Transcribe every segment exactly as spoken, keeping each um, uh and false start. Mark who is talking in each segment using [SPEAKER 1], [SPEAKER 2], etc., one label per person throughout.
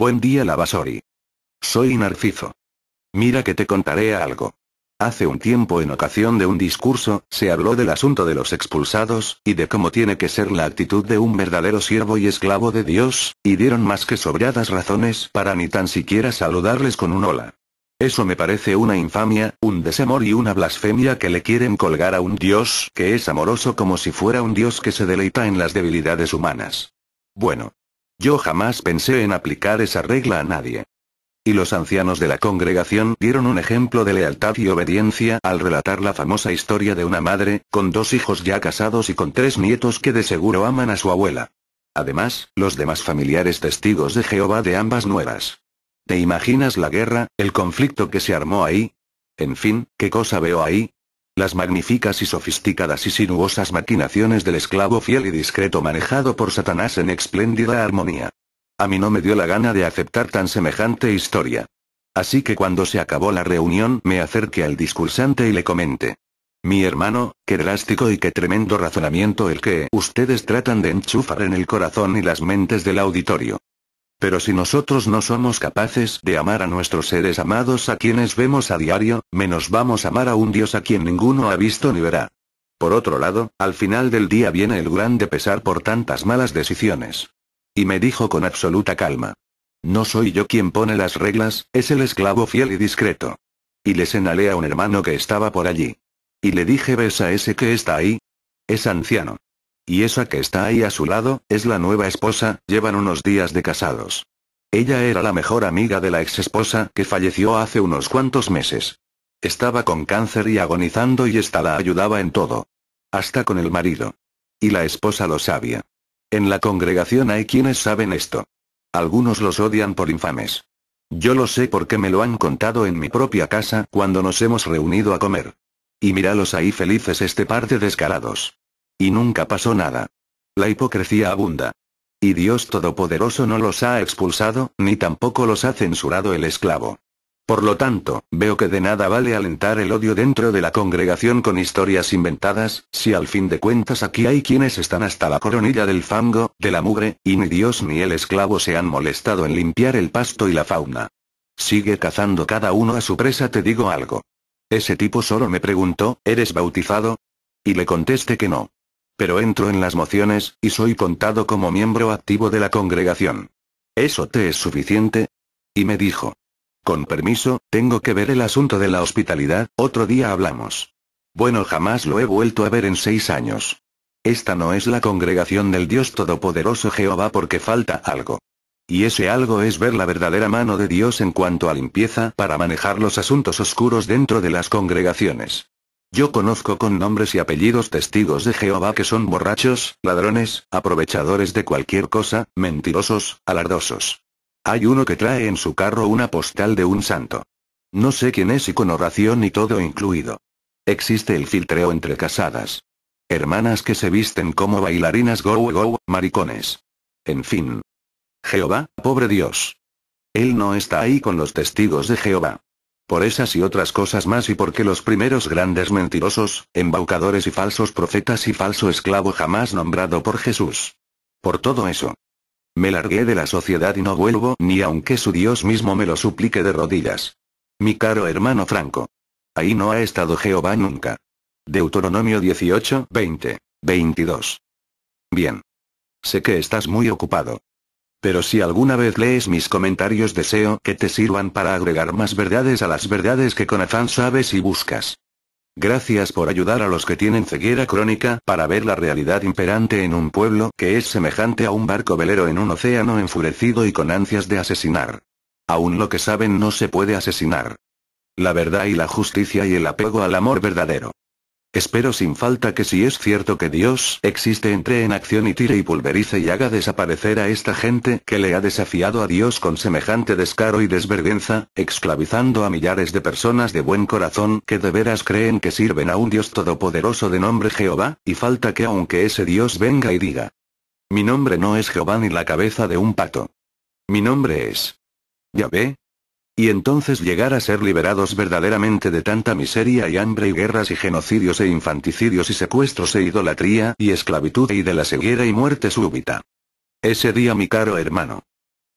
[SPEAKER 1] Buen día, Lavasori. Soy Narciso. Mira que te contaré algo. Hace un tiempo, en ocasión de un discurso, se habló del asunto de los expulsados, y de cómo tiene que ser la actitud de un verdadero siervo y esclavo de Dios, y dieron más que sobradas razones para ni tan siquiera saludarles con un hola. Eso me parece una infamia, un desamor y una blasfemia que le quieren colgar a un Dios que es amoroso, como si fuera un Dios que se deleita en las debilidades humanas. Bueno. Yo jamás pensé en aplicar esa regla a nadie. Y los ancianos de la congregación dieron un ejemplo de lealtad y obediencia al relatar la famosa historia de una madre, con dos hijos ya casados y con tres nietos que de seguro aman a su abuela. Además, los demás familiares testigos de Jehová de ambas nueras. ¿Te imaginas la guerra, el conflicto que se armó ahí? En fin, ¿qué cosa veo ahí? Las magníficas y sofisticadas y sinuosas maquinaciones del esclavo fiel y discreto manejado por Satanás en espléndida armonía. A mí no me dio la gana de aceptar tan semejante historia. Así que cuando se acabó la reunión me acerqué al discursante y le comenté. Mi hermano, qué drástico y qué tremendo razonamiento el que ustedes tratan de enchufar en el corazón y las mentes del auditorio. Pero si nosotros no somos capaces de amar a nuestros seres amados a quienes vemos a diario, menos vamos a amar a un Dios a quien ninguno ha visto ni verá. Por otro lado, al final del día viene el grande pesar por tantas malas decisiones. Y me dijo con absoluta calma. No soy yo quien pone las reglas, es el esclavo fiel y discreto. Y le señalé a un hermano que estaba por allí. Y le dije: ¿ves a ese que está ahí? Es anciano. Y esa que está ahí a su lado, es la nueva esposa, llevan unos días de casados. Ella era la mejor amiga de la ex esposa que falleció hace unos cuantos meses. Estaba con cáncer y agonizando y esta la ayudaba en todo. Hasta con el marido. Y la esposa lo sabía. En la congregación hay quienes saben esto. Algunos los odian por infames. Yo lo sé porque me lo han contado en mi propia casa cuando nos hemos reunido a comer. Y míralos ahí felices, este par de descarados. Y nunca pasó nada. La hipocresía abunda. Y Dios Todopoderoso no los ha expulsado, ni tampoco los ha censurado el esclavo. Por lo tanto, veo que de nada vale alentar el odio dentro de la congregación con historias inventadas, si al fin de cuentas aquí hay quienes están hasta la coronilla del fango, de la mugre, y ni Dios ni el esclavo se han molestado en limpiar el pasto y la fauna. Sigue cazando cada uno a su presa. Te digo algo. Ese tipo solo me preguntó: ¿eres bautizado? Y le contesté que no. Pero entro en las mociones, y soy contado como miembro activo de la congregación. ¿Eso te es suficiente? Y me dijo. Con permiso, tengo que ver el asunto de la hospitalidad, otro día hablamos. Bueno, jamás lo he vuelto a ver en seis años. Esta no es la congregación del Dios Todopoderoso Jehová porque falta algo. Y ese algo es ver la verdadera mano de Dios en cuanto a limpieza para manejar los asuntos oscuros dentro de las congregaciones. Yo conozco con nombres y apellidos testigos de Jehová que son borrachos, ladrones, aprovechadores de cualquier cosa, mentirosos, alardosos. Hay uno que trae en su carro una postal de un santo. No sé quién es y con oración y todo incluido. Existe el filtreo entre casadas. Hermanas que se visten como bailarinas go go, maricones. En fin. Jehová, pobre Dios. Él no está ahí con los testigos de Jehová. Por esas y otras cosas más, y porque los primeros grandes mentirosos, embaucadores y falsos profetas y falso esclavo jamás nombrado por Jesús. Por todo eso. Me largué de la sociedad y no vuelvo ni aunque su Dios mismo me lo suplique de rodillas. Mi caro hermano Franco. Ahí no ha estado Jehová nunca. Deuteronomio dieciocho, veinte, veintidós. Bien. Sé que estás muy ocupado. Pero si alguna vez lees mis comentarios deseo que te sirvan para agregar más verdades a las verdades que con afán sabes y buscas. Gracias por ayudar a los que tienen ceguera crónica para ver la realidad imperante en un pueblo que es semejante a un barco velero en un océano enfurecido y con ansias de asesinar. Aún lo que saben no se puede asesinar. La verdad y la justicia y el apego al amor verdadero. Espero sin falta que si es cierto que Dios existe, entre en acción y tire y pulverice y haga desaparecer a esta gente que le ha desafiado a Dios con semejante descaro y desvergüenza, esclavizando a millares de personas de buen corazón que de veras creen que sirven a un Dios todopoderoso de nombre Jehová, y falta que aunque ese Dios venga y diga: mi nombre no es Jehová ni la cabeza de un pato. Mi nombre es Yahvé. Y entonces llegar a ser liberados verdaderamente de tanta miseria y hambre y guerras y genocidios e infanticidios y secuestros e idolatría y esclavitud y de la ceguera y muerte súbita. Ese día, mi caro hermano.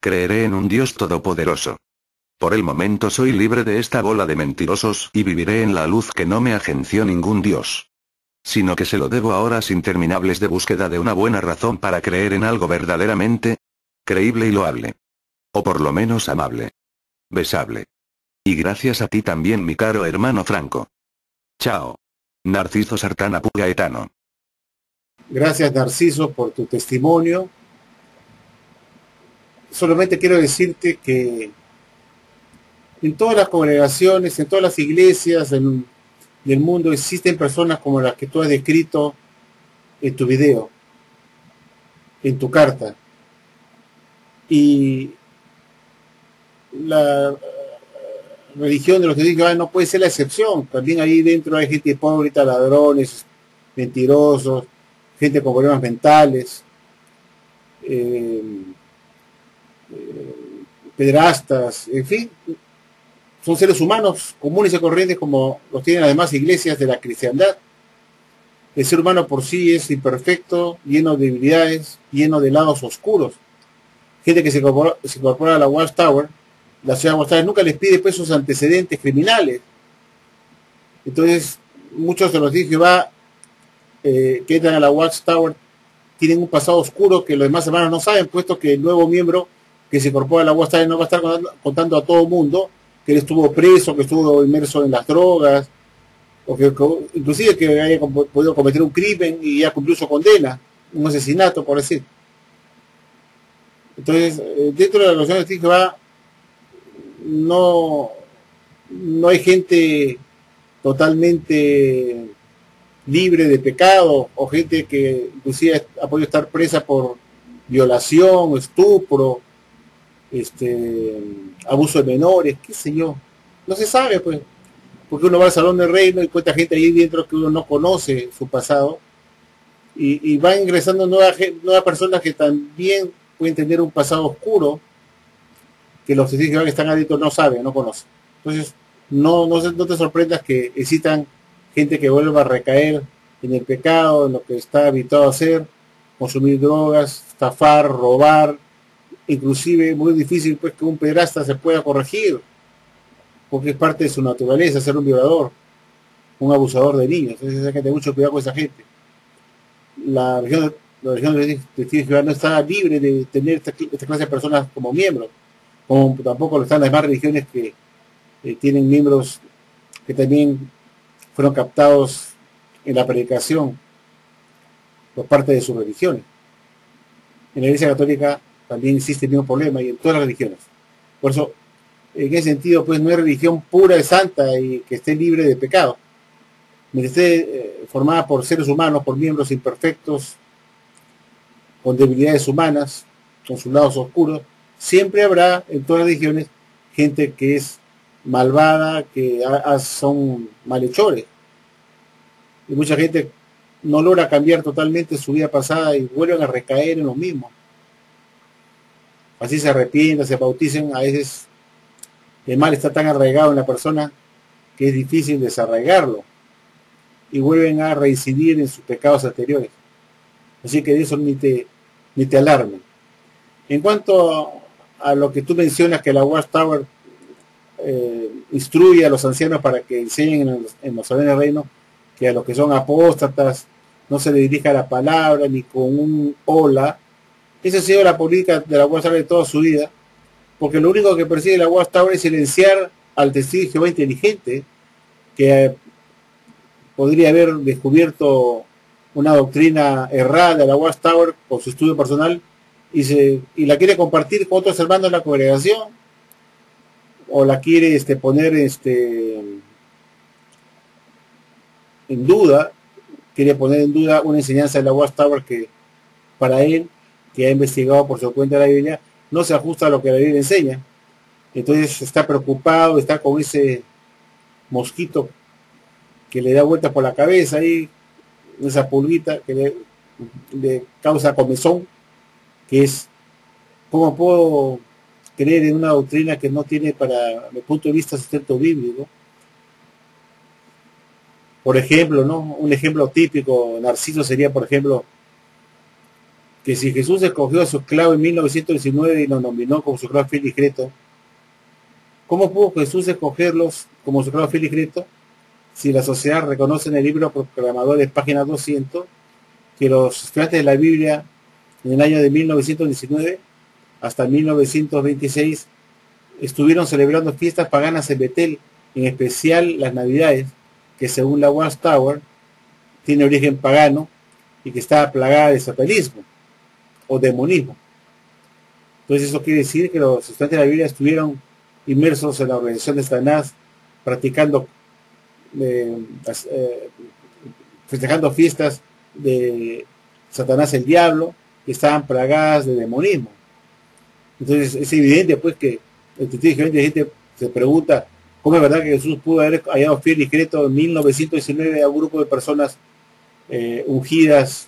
[SPEAKER 1] Creeré en un Dios todopoderoso. Por el momento soy libre de esta bola de mentirosos y viviré en la luz que no me agenció ningún Dios. Sino que se lo debo a horas interminables de búsqueda de una buena razón para creer en algo verdaderamente creíble y loable. O por lo menos amable. Besable. Y gracias a ti también, mi caro hermano Franco. Chao. Narciso Sartana Pugaetano.
[SPEAKER 2] Gracias, Narciso, por tu testimonio. Solamente quiero decirte que en todas las congregaciones, en todas las iglesias del, del mundo existen personas como las que tú has descrito en tu video, en tu carta. Y la religión de los que dicen, ah, no puede ser la excepción. También ahí dentro hay gente hipócrita, ladrones, mentirosos, gente con problemas mentales, eh, eh, pederastas, en fin, son seres humanos comunes y corrientes como los tienen las demás iglesias de la cristiandad. El ser humano por sí es imperfecto, lleno de debilidades, lleno de lados oscuros. Gente que se incorpora, se incorpora a la Watchtower, la ciudad Watchtower nunca les pide pues sus antecedentes criminales. Entonces, muchos de los de Jehová eh, que entran a la Watchtower tienen un pasado oscuro que los demás hermanos no saben, puesto que el nuevo miembro que se incorpora a la Watchtower no va a estar contando, contando a todo el mundo que él estuvo preso, que estuvo inmerso en las drogas, o que, que inclusive que haya podido cometer un crimen y ya cumplió su condena, un asesinato, por decir. Entonces, dentro de la relación de Jehová no, no hay gente totalmente libre de pecado, o gente que inclusive ha podido estar presa por violación, estupro, este, abuso de menores, qué sé yo. No se sabe, pues, porque uno va al Salón del Reino y cuenta gente ahí dentro que uno no conoce su pasado, y, y van ingresando nuevas, nuevas personas que también pueden tener un pasado oscuro que los testigos que están adictos no saben, no conocen. Entonces, no, no, no te sorprendas que existan gente que vuelva a recaer en el pecado, en lo que está habituado a hacer, consumir drogas, estafar, robar, inclusive muy difícil pues que un pederasta se pueda corregir, porque es parte de su naturaleza ser un violador, un abusador de niños. Entonces hay que tener mucho cuidado con esa gente. La región, la región de testigos no está libre de tener esta, esta clase de personas como miembros, como tampoco lo están las demás religiones que eh, tienen miembros que también fueron captados en la predicación por parte de sus religiones. En la Iglesia Católica también existe el mismo problema, y en todas las religiones. Por eso, en ese sentido, pues no hay religión pura y santa y que esté libre de pecado. Mientras esté eh, formada por seres humanos, por miembros imperfectos, con debilidades humanas, con sus lados oscuros, siempre habrá en todas las religiones gente que es malvada, que a, a son malhechores. Y mucha gente no logra cambiar totalmente su vida pasada y vuelven a recaer en lo mismo. Así se arrepientan, se bauticen, a veces el mal está tan arraigado en la persona que es difícil desarraigarlo, y vuelven a reincidir en sus pecados anteriores. Así que de eso ni te, ni te alarmen. En cuanto a, a lo que tú mencionas, que la Watchtower eh, instruye a los ancianos para que enseñen en los, en los salones del reino, que a los que son apóstatas no se le dirija la palabra ni con un hola. Esa ha sido la política de la Watchtower de toda su vida, porque lo único que persigue la Watchtower es silenciar al testigo de Jehová inteligente, que eh, podría haber descubierto una doctrina errada de la Watchtower por su estudio personal y, se, y la quiere compartir con otros hermanos de la congregación, o la quiere este, poner este, en duda, quiere poner en duda una enseñanza de la Watchtower que para él, que ha investigado por su cuenta la Biblia, no se ajusta a lo que la Biblia enseña. Entonces está preocupado, está con ese mosquito que le da vueltas por la cabeza ahí, esa pulguita que le, le causa comezón, que es cómo puedo creer en una doctrina que no tiene, para mi punto de vista, sustento bíblico. Por ejemplo, ¿no? Un ejemplo típico, Narciso, sería, por ejemplo, que si Jesús escogió a su esclavo en mil novecientos diecinueve y lo nominó como su esclavo fiel y discreto, ¿cómo pudo Jesús escogerlos como su esclavo fiel y discreto si la sociedad reconoce en el libro Proclamadores, página doscientos, que los estudiantes de la Biblia en el año de mil novecientos diecinueve hasta mil novecientos veintiséis estuvieron celebrando fiestas paganas en Betel, en especial las Navidades, que según la Watchtower tiene origen pagano y que estaba plagada de satanismo o demonismo? Entonces eso quiere decir que los estudiantes de la Biblia estuvieron inmersos en la organización de Satanás, practicando, eh, eh, festejando fiestas de Satanás el diablo, que estaban plagadas de demonismo. Entonces es evidente pues que el testigo de gente se pregunta cómo es verdad que Jesús pudo haber hallado fiel y discreto en mil novecientos diecinueve a un grupo de personas eh, ungidas,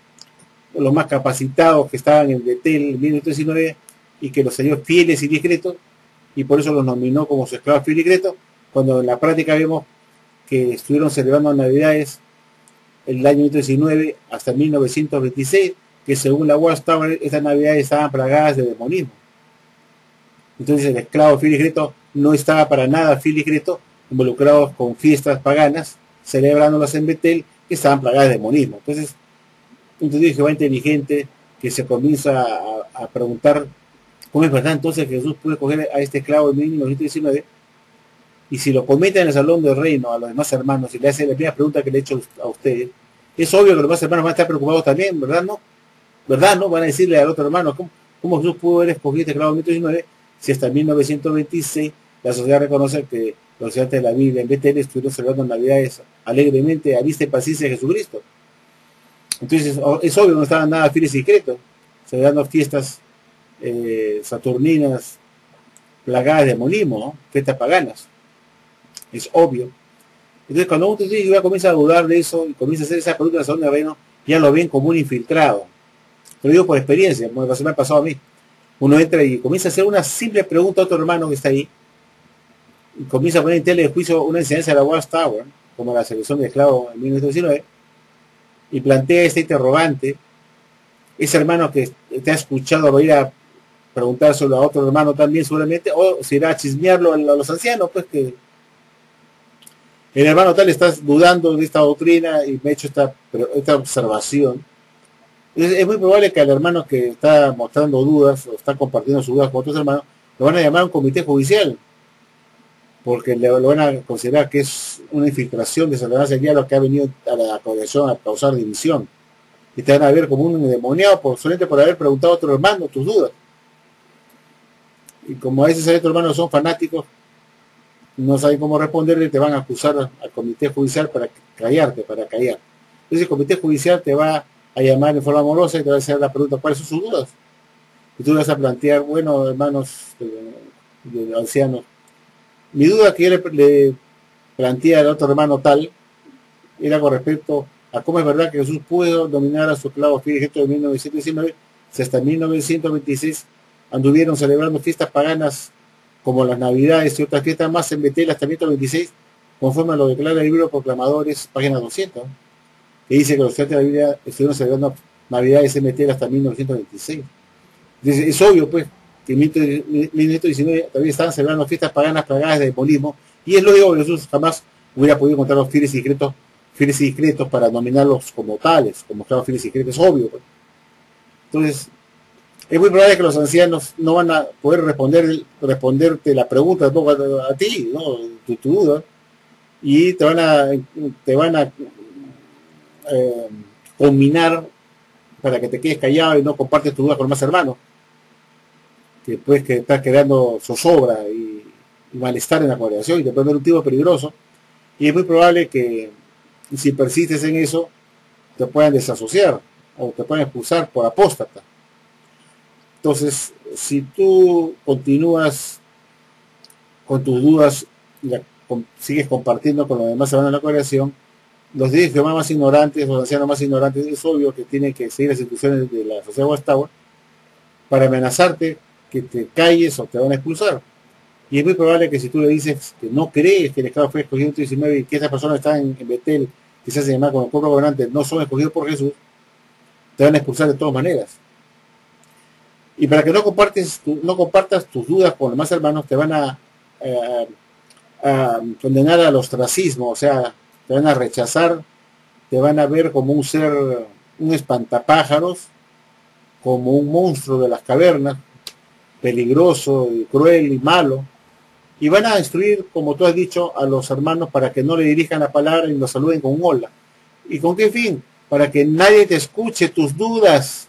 [SPEAKER 2] los más capacitados que estaban en Betel en mil novecientos diecinueve, y que los halló fieles y discretos, y por eso los nominó como su esclavo fiel y discreto, cuando en la práctica vemos que estuvieron celebrando Navidades el año mil novecientos diecinueve hasta mil novecientos veintiséis, que según la Watchtower estas Navidades estaban plagadas de demonismo. Entonces el esclavo fiel y discreto no estaba para nada fiel y discreto, involucrados con fiestas paganas, celebrándolas en Betel, que estaban plagadas de demonismo. Entonces, un testigo de Jehová inteligente que se comienza a, a preguntar cómo es verdad entonces que Jesús pudo escoger a este esclavo en mil novecientos diecinueve, y si lo comenta en el salón del reino a los demás hermanos y le hace la primera pregunta que le he hecho a ustedes, es obvio que los demás hermanos van a estar preocupados también, ¿verdad? ¿No? ¿Verdad? ¿No? Van a decirle al otro hermano, ¿cómo, cómo Jesús pudo haber escogido este esclavo en mil novecientos diecinueve si hasta mil novecientos veintiséis la sociedad reconoce que los estudiantes de la Biblia en Betel estuvieron celebrando Navidades alegremente a vista y paciencia de Jesucristo? Entonces es obvio que no estaban nada fieles y discretos, celebrando fiestas eh, saturninas plagadas de demonismo, ¿no? Fiestas paganas. Es obvio. Entonces cuando un testigo comienza a dudar de eso y comienza a hacer esa pregunta de la segunda reino, ya lo ven como un infiltrado. Te lo digo por experiencia, como me ha pasado a mí. Uno entra y comienza a hacer una simple pregunta a otro hermano que está ahí, y comienza a poner en tela de juicio una enseñanza de la Watchtower, como la selección de esclavos en mil novecientos diecinueve, y plantea este interrogante. Ese hermano que te ha escuchado va a ir a preguntárselo a otro hermano también seguramente, o se irá a chismearlo a los ancianos, pues que el hermano tal está dudando de esta doctrina y me ha hecho esta, esta observación. Es, es muy probable que al hermano que está mostrando dudas o está compartiendo sus dudas con otros hermanos, lo van a llamar a un comité judicial, porque le, lo van a considerar que es una infiltración de Satanás el diablo que ha venido a la congregación a causar división, y te van a ver como un endemoniado por, solamente por haber preguntado a otro hermano tus dudas. Y como a veces otros hermanos son fanáticos, no saben cómo responderle, te van a acusar al comité judicial para callarte, para callar. Entonces el comité judicial te va a llamar en forma amorosa y te va a hacer la pregunta cuáles son sus dudas. Y tú le vas a plantear, bueno, hermanos de, de ancianos, mi duda que yo le, le planteé al otro hermano tal era con respecto a cómo es verdad que Jesús pudo dominar a su esclavo fiel y discreto de mil novecientos diecinueve, si hasta mil novecientos veintiséis anduvieron celebrando fiestas paganas como las Navidades y otras fiestas más en Betel hasta mil novecientos veintiséis, conforme a lo declara el libro Proclamadores, página doscientos, que dice que los estudiantes de la Biblia estuvieron celebrando Navidades en Betel hasta mil novecientos veintiséis. Entonces, es obvio, pues, que en mil novecientos diecinueve todavía estaban celebrando fiestas paganas plagadas de demonismo, y es lo obvio que Jesús jamás hubiera podido encontrar los fieles y discretos, fieles y discretos para nominarlos como tales, como esclavos fieles y discretos, es obvio, pues. Entonces, es muy probable que los ancianos no van a poder responder responderte la pregunta a, a ti, ¿no? Tu, tu duda, y te van a te van a eh, combinar para que te quedes callado y no compartes tu duda con los más hermanos, que pues que estás creando zozobra y, y malestar en la congregación y te puede ver un tipo peligroso, y es muy probable que si persistes en eso te puedan desasociar o te puedan expulsar por apóstata. Entonces, si tú continúas con tus dudas y la, con, sigues compartiendo con los demás hermanos de la congregación, los diez más ignorantes, los ancianos más ignorantes, es obvio que tienen que seguir las instrucciones de la sociedad Watchtower para amenazarte que te calles o te van a expulsar. Y es muy probable que si tú le dices que no crees que el esclavo fue escogido en mil novecientos diecinueve y que esas personas están en, en Betel, que se hacen llamar como el pueblo gobernante, no son escogidos por Jesús, te van a expulsar de todas maneras. Y para que no compartes, tu, no compartas tus dudas con los demás hermanos, te van a, a, a condenar al ostracismo, o sea, te van a rechazar, te van a ver como un ser, un espantapájaros, como un monstruo de las cavernas, peligroso, y cruel y malo, y van a instruir, como tú has dicho, a los hermanos para que no le dirijan la palabra y los saluden con un hola. ¿Y con qué fin? Para que nadie te escuche tus dudas.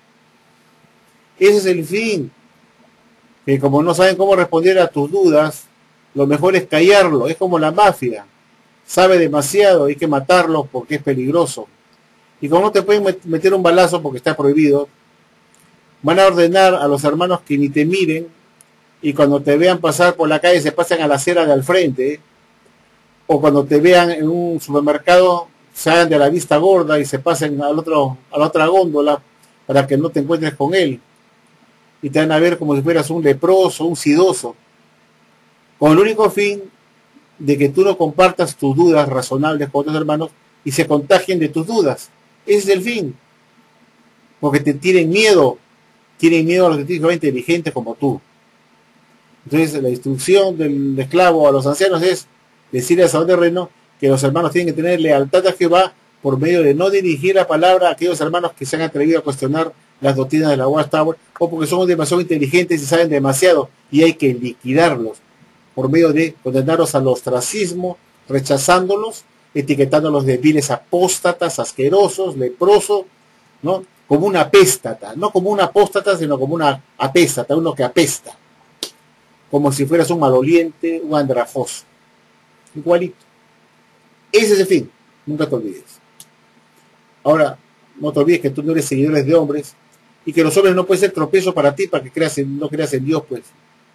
[SPEAKER 2] Ese es el fin. Que como no saben cómo responder a tus dudas, lo mejor es callarlo. Es como la mafia. Sabe demasiado, hay que matarlo porque es peligroso. Y como no te pueden meter un balazo porque está prohibido, van a ordenar a los hermanos que ni te miren, y cuando te vean pasar por la calle se pasan a la acera de al frente, o cuando te vean en un supermercado se hagan de la vista gorda y se pasen al otro, a la otra góndola para que no te encuentres con él. Y te van a ver como si fueras un leproso, un sidoso, con el único fin de que tú no compartas tus dudas razonables con otros hermanos y se contagien de tus dudas. Ese es el fin. Porque te tienen miedo, tienen miedo a los que tienen gente inteligentes como tú. Entonces la instrucción del esclavo a los ancianos es decirle a Saúl de Reino que los hermanos tienen que tener lealtad a Jehová por medio de no dirigir la palabra a aquellos hermanos que se han atrevido a cuestionar las doctrinas de la Watchtower, o porque son demasiado inteligentes y saben demasiado y hay que liquidarlos por medio de condenarlos al ostracismo, rechazándolos, etiquetándolos de viles apóstatas, asquerosos, leprosos, ¿no? Como una apéstata, no como una apóstata, sino como una apéstata, uno que apesta, como si fueras un maloliente, un andrajoso, igualito. Ese es el fin, nunca te olvides. Ahora, no te olvides que tú no eres seguidores de hombres y que los hombres no pueden ser tropiezo para ti para que creas en, no creas en Dios, pues.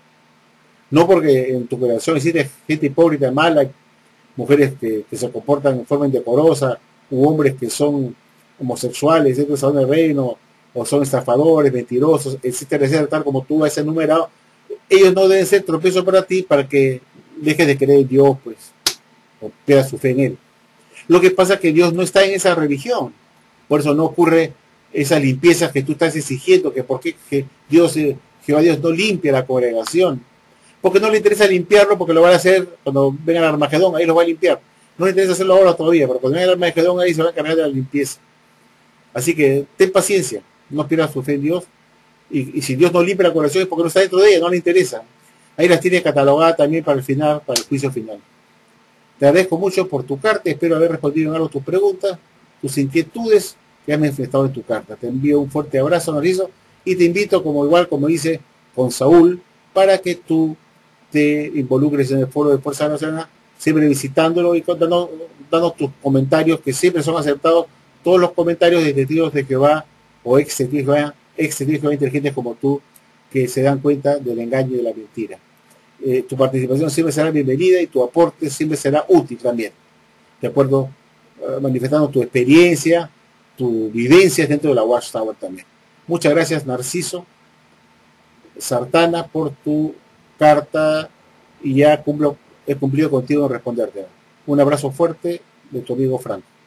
[SPEAKER 2] No porque en tu creación existe gente hipócrita, mala, mujeres que, que se comportan en forma indecorosa, u hombres que son homosexuales, etcétera, son del reino, o son estafadores, mentirosos, etcétera, etcétera, tal como tú has enumerado. Ellos no deben ser tropiezo para ti para que dejes de creer en Dios, pues, o pierdas su fe en Él. Lo que pasa es que Dios no está en esa religión, por eso no ocurre esa limpieza que tú estás exigiendo, que por qué que Dios, Jehová Dios no limpia la congregación, porque no le interesa limpiarlo, porque lo van a hacer cuando venga el Armagedón, ahí lo va a limpiar. No le interesa hacerlo ahora todavía, pero cuando venga el Armagedón ahí se va a encargar de la limpieza. Así que ten paciencia, no pierdas tu fe en Dios, y, y si Dios no limpia la congregación es porque no está dentro de ella, no le interesa. Ahí las tiene catalogadas también para el final, para el juicio final. Te agradezco mucho por tu carta, espero haber respondido en algo tus preguntas, tus inquietudes que has manifestado en tu carta. Te envío un fuerte abrazo, Narciso, y te invito, como igual como hice con Saúl, para que tú te involucres en el foro de Fuerza Nacional, siempre visitándolo y dando, dando tus comentarios, que siempre son aceptados, todos los comentarios de testigos de Jehová o ex testigos de Jehová, ex testigos de Jehová inteligentes como tú, que se dan cuenta del engaño y de la mentira. Eh, tu participación siempre será bienvenida y tu aporte siempre será útil también, de acuerdo, uh, manifestando tu experiencia, tu vivencia dentro de la Watchtower también. Muchas gracias, Narciso Sartana, por tu carta, y ya cumplo, he cumplido contigo en responderte. Un abrazo fuerte de tu amigo Franco.